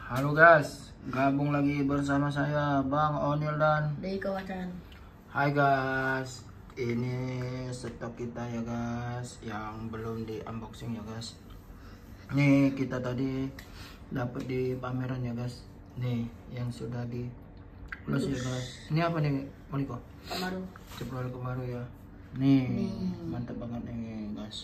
Halo guys, gabung lagi bersama saya Bang Onil dan Deko Wacan. Hai guys, ini stok kita ya guys, yang belum di unboxing ya guys. Nih kita tadi dapat di pameran ya guys. Nih yang sudah di close ya guys. Ini apa nih Moniko? Kemaru. Cepol Kemaru ya. Nih mantap banget nih guys.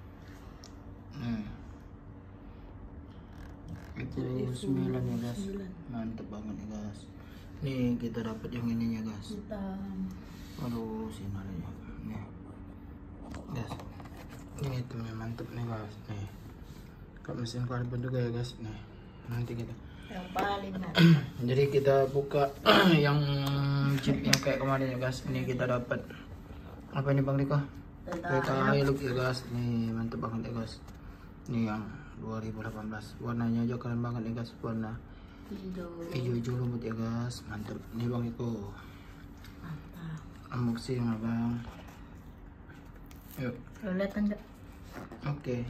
Itu 9 ya guys, mantep banget ya guys. Nih kita dapat yang ininya guys. Hitam. Aduh sinarnya nih guys, ini itu mantep nih guys. Nih kok mesin karbon juga ya guys. Nih nanti kita Yang paling jadi kita buka yang chip yang kayak kemarin ya guys. Ini kita dapat apa ini Bang Riko? Toyota Hilux ya guys. Nih mantep banget ya guys. Ini yang 2018, warnanya aja keren banget nih guys, warna hijau lumut ya guys, mantep. Nih Bang Iko, mantap. unboxing abang. Yuk. Lo lihat enggak? Oke.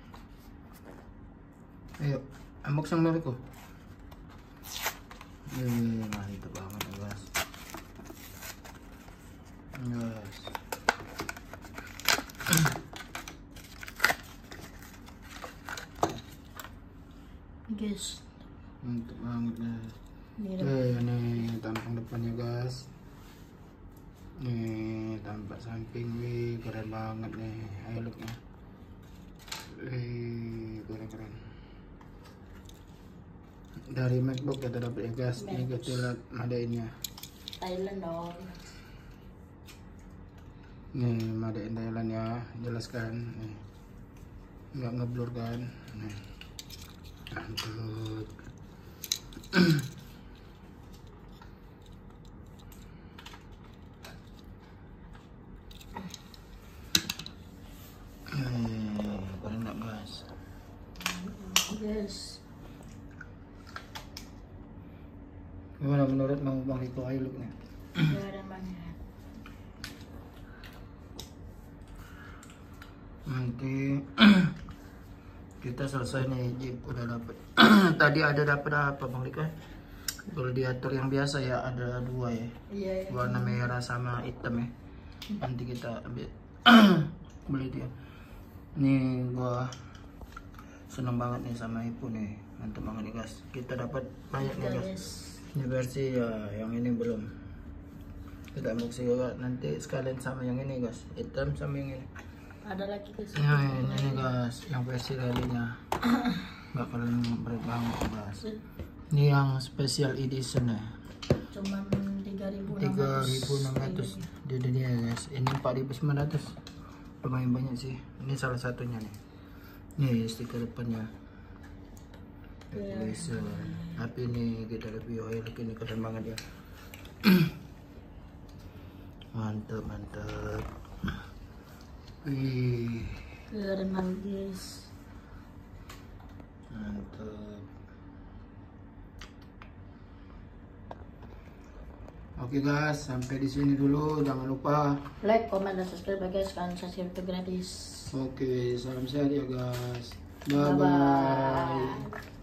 Ayo, unboxing Bang Iko. Mantep banget ya guys. Guys, Mantep banget guys. ini Ini tampang depannya guys. Nih tampak samping, wih keren banget nih Hilux-nya. Wih keren. Dari MacBook kita dapat ya guys. Ini kita lihat madainnya. Thailand dong. Nih madain Thailand ya, jelaskan. Nih nggak ngeblur kan. Nih mantap. Keren nggak guys? Yes. Gimana menurut Bang Riko Hilux-nya? Keren banget. Nanti kita selesai nih Jeep udah dapet. Tadi ada dapat apa Bang Riko? Gladiator yang biasa ya, ada 2 ya. Iya. Warna merah sama hitam ya. Nanti kita ambil beli dia. Nih gua seneng banget nih sama Ibu nih, mantap banget nih guys. Kita dapat banyak nih guys. Ini versi ya, yang ini belum. Kita unboxing juga nanti sekalian sama yang ini guys, hitam sama yang ini. Ada lagi guys. Ya ini guys, yang versi rally-nya. Bakalan berat banget guys. Ini yang special edition ya. Cuman 3.600 di dunia guys. Ini 4.900. Lumayan banyak sih. Ini salah satunya nih. Nih stiker depannya. Tapi ini kita review Hilux ini keren banget ya. Mantap. Wih. Keren banget guys. Mantap. Oke guys, sampai di sini dulu. Jangan lupa Like, comment, dan subscribe ya guys. Kan subscribe itu gratis. Oke, salam sehat ya guys. Bye Bye bye. bye.